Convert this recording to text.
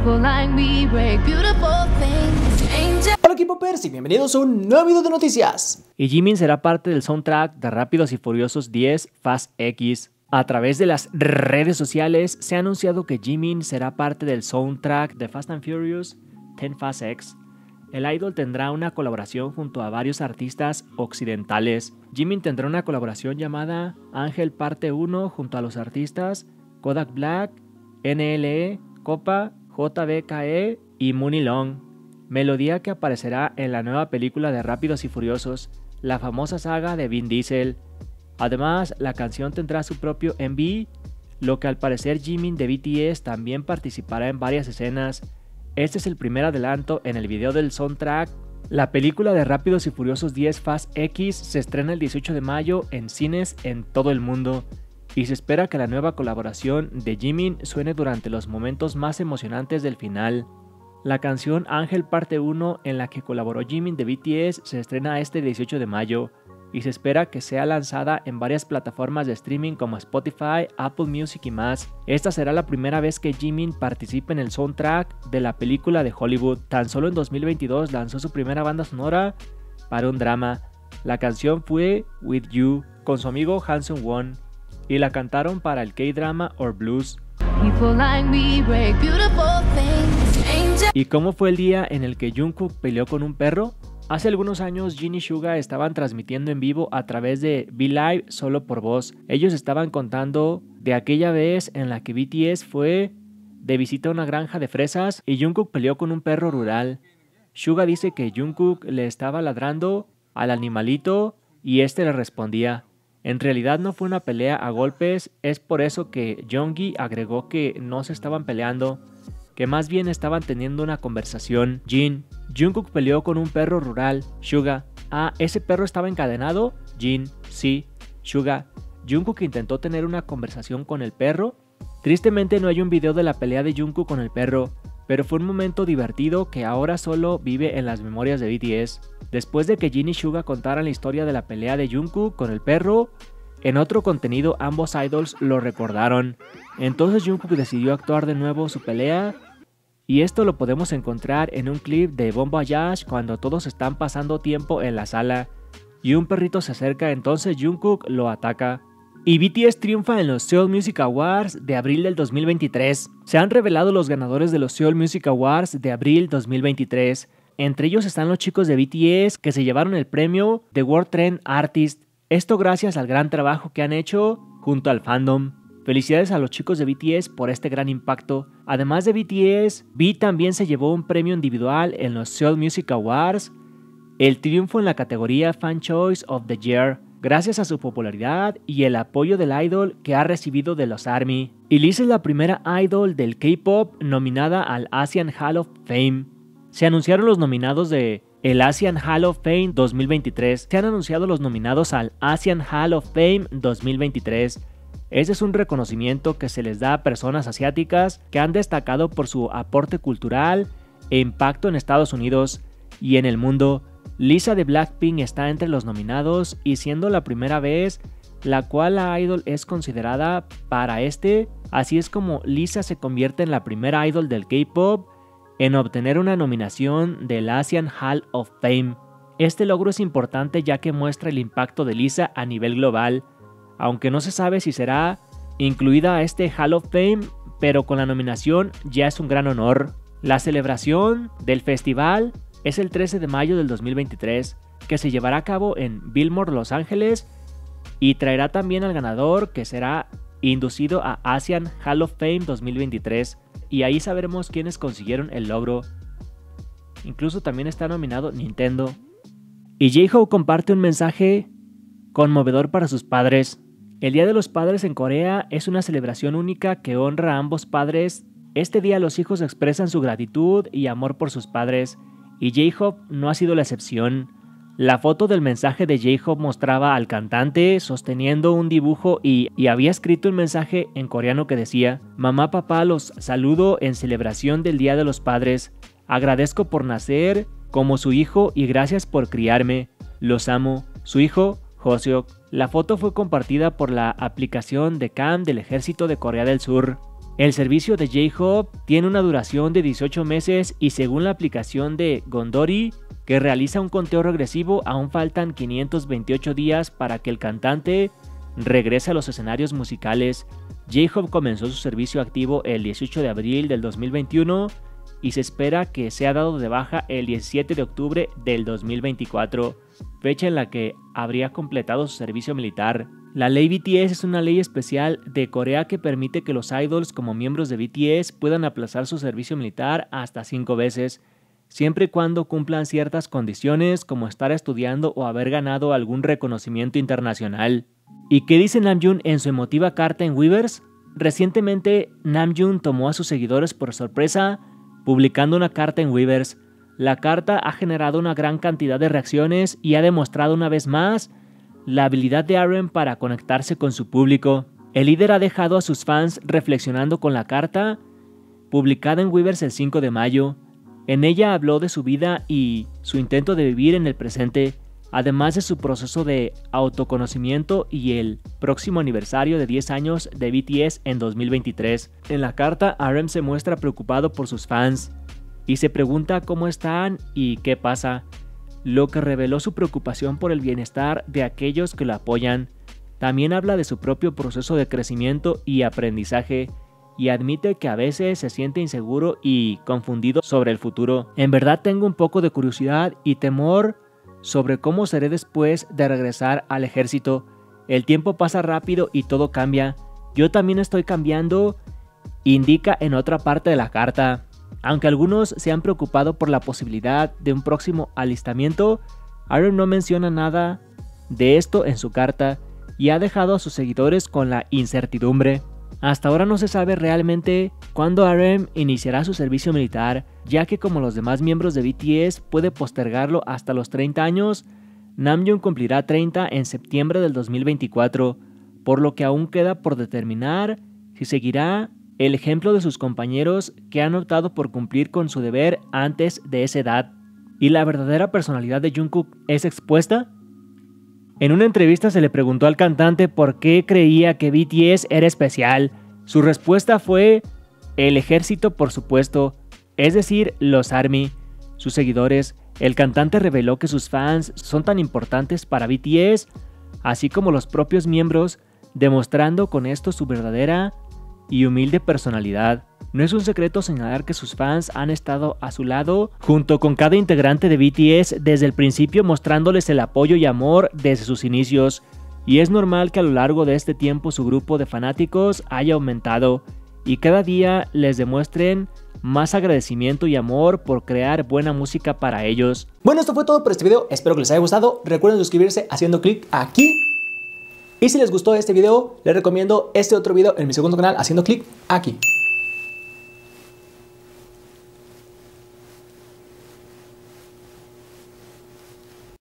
People like me break beautiful things. Angel. Hola K-popers y bienvenidos a un nuevo video de noticias. Y Jimin será parte del soundtrack de Rápidos y Furiosos 10 Fast X. A través de las redes sociales se ha anunciado que Jimin será parte del soundtrack de Fast and Furious 10 Fast X. El idol tendrá una colaboración junto a varios artistas occidentales. Jimin tendrá una colaboración llamada Ángel Parte 1 junto a los artistas Kodak Black, NLE, Copa, JBKE y Mooney Long. Melodía que aparecerá en la nueva película de Rápidos y Furiosos, la famosa saga de Vin Diesel. Además, la canción tendrá su propio MV, lo que al parecer Jimin de BTS también participará en varias escenas. Este es el primer adelanto en el video del soundtrack. La película de Rápidos y Furiosos 10 Fast X se estrena el 18 de mayo en cines en todo el mundo y se espera que la nueva colaboración de Jimin suene durante los momentos más emocionantes del final. La canción Ángel Parte 1 en la que colaboró Jimin de BTS se estrena este 18 de mayo y se espera que sea lanzada en varias plataformas de streaming como Spotify, Apple Music y más. Esta será la primera vez que Jimin participe en el soundtrack de la película de Hollywood. Tan solo en 2022 lanzó su primera banda sonora para un drama. La canción fue With You con su amigo Hanson Won y la cantaron para el K-drama Or Blues. People like me break beautiful things. Angel. ¿Y cómo fue el día en el que Jungkook peleó con un perro? Hace algunos años Jin y Suga estaban transmitiendo en vivo a través de V-Live solo por voz. Ellos estaban contando de aquella vez en la que BTS fue de visita a una granja de fresas y Jungkook peleó con un perro rural. Suga dice que Jungkook le estaba ladrando al animalito y este le respondía. En realidad no fue una pelea a golpes, es por eso que Jeongi agregó que no se estaban peleando, que más bien estaban teniendo una conversación. Jungkook peleó con un perro rural. Suga: ¿ese perro estaba encadenado? Jin: sí. Suga: ¿Jungkook intentó tener una conversación con el perro? Tristemente no hay un video de la pelea de Jungkook con el perro, pero fue un momento divertido que ahora solo vive en las memorias de BTS. Después de que Jin y Suga contaran la historia de la pelea de Jungkook con el perro, en otro contenido ambos idols lo recordaron. Entonces Jungkook decidió actuar de nuevo su pelea, y esto lo podemos encontrar en un clip de Bon Voyage cuando todos están pasando tiempo en la sala y un perrito se acerca, entonces Jungkook lo ataca. Y BTS triunfa en los Seoul Music Awards de abril del 2023. Se han revelado los ganadores de los Seoul Music Awards de abril 2023. Entre ellos están los chicos de BTS que se llevaron el premio de World Trend Artist. Esto gracias al gran trabajo que han hecho junto al fandom. Felicidades a los chicos de BTS por este gran impacto. Además de BTS, V también se llevó un premio individual en los Seoul Music Awards, el triunfo en la categoría Fan Choice of the Year, gracias a su popularidad y el apoyo del idol que ha recibido de los ARMY. Y Lisa es la primera idol del K-pop nominada al Asian Hall of Fame. Se anunciaron los nominados de el Asian Hall of Fame 2023. Se han anunciado los nominados al Asian Hall of Fame 2023. Este es un reconocimiento que se les da a personas asiáticas que han destacado por su aporte cultural e impacto en Estados Unidos y en el mundo. Lisa de Blackpink está entre los nominados y siendo la primera vez la cual la idol es considerada para así es como Lisa se convierte en la primera idol del K-pop en obtener una nominación del Asian Hall of Fame. Este logro es importante ya que muestra el impacto de Lisa a nivel global, aunque no se sabe si será incluida a este Hall of Fame, pero con la nominación ya es un gran honor. La celebración del festival es el 13 de mayo del 2023, que se llevará a cabo en Billboard, Los Ángeles, y traerá también al ganador que será inducido a Asian Hall of Fame 2023, y ahí sabremos quiénes consiguieron el logro. Incluso también está nominado Nintendo. Y J-Hope comparte un mensaje conmovedor para sus padres. El Día de los Padres en Corea es una celebración única que honra a ambos padres. Este día los hijos expresan su gratitud y amor por sus padres, y J-Hope no ha sido la excepción. La foto del mensaje de J-Hope mostraba al cantante sosteniendo un dibujo y había escrito un mensaje en coreano que decía: «Mamá, papá, los saludo en celebración del Día de los Padres. Agradezco por nacer como su hijo y gracias por criarme. Los amo. Su hijo, Hoseok». La foto fue compartida por la aplicación de Cam del Ejército de Corea del Sur. El servicio de J-Hope tiene una duración de 18 meses y según la aplicación de Gondori, que realiza un conteo regresivo, aún faltan 528 días para que el cantante regrese a los escenarios musicales. J-Hope comenzó su servicio activo el 18 de abril del 2021 y se espera que sea dado de baja el 17 de octubre del 2024, fecha en la que habría completado su servicio militar. La ley BTS es una ley especial de Corea que permite que los idols como miembros de BTS puedan aplazar su servicio militar hasta 5 veces, siempre y cuando cumplan ciertas condiciones como estar estudiando o haber ganado algún reconocimiento internacional. ¿Y qué dice Namjoon en su emotiva carta en Weverse? Recientemente, Namjoon tomó a sus seguidores por sorpresa, publicando una carta en Weverse. La carta ha generado una gran cantidad de reacciones y ha demostrado una vez más la habilidad de RM para conectarse con su público. El líder ha dejado a sus fans reflexionando con la carta, publicada en Weverse el 5 de mayo. En ella habló de su vida y su intento de vivir en el presente, además de su proceso de autoconocimiento y el próximo aniversario de 10 años de BTS en 2023. En la carta, RM se muestra preocupado por sus fans y se pregunta cómo están y qué pasa, lo que reveló su preocupación por el bienestar de aquellos que lo apoyan. También habla de su propio proceso de crecimiento y aprendizaje y admite que a veces se siente inseguro y confundido sobre el futuro. En verdad tengo un poco de curiosidad y temor sobre cómo seré después de regresar al ejército. El tiempo pasa rápido y todo cambia. Yo también estoy cambiando, indica en otra parte de la carta. Aunque algunos se han preocupado por la posibilidad de un próximo alistamiento, RM no menciona nada de esto en su carta y ha dejado a sus seguidores con la incertidumbre. Hasta ahora no se sabe realmente cuándo RM iniciará su servicio militar, ya que como los demás miembros de BTS puede postergarlo hasta los 30 años, Namjoon cumplirá 30 en septiembre del 2024, por lo que aún queda por determinar si seguirá el ejemplo de sus compañeros que han optado por cumplir con su deber antes de esa edad. ¿Y la verdadera personalidad de Jungkook es expuesta? En una entrevista se le preguntó al cantante por qué creía que BTS era especial. Su respuesta fue: el ejército, por supuesto, es decir, los ARMY, sus seguidores. El cantante reveló que sus fans son tan importantes para BTS, así como los propios miembros, demostrando con esto su verdadera y humilde personalidad. No es un secreto señalar que sus fans han estado a su lado junto con cada integrante de BTS desde el principio, mostrándoles el apoyo y amor desde sus inicios, y es normal que a lo largo de este tiempo su grupo de fanáticos haya aumentado y cada día les demuestren más agradecimiento y amor por crear buena música para ellos. Bueno, esto fue todo por este video, espero que les haya gustado. Recuerden suscribirse haciendo clic aquí. Y si les gustó este video, les recomiendo este otro video en mi segundo canal haciendo clic aquí.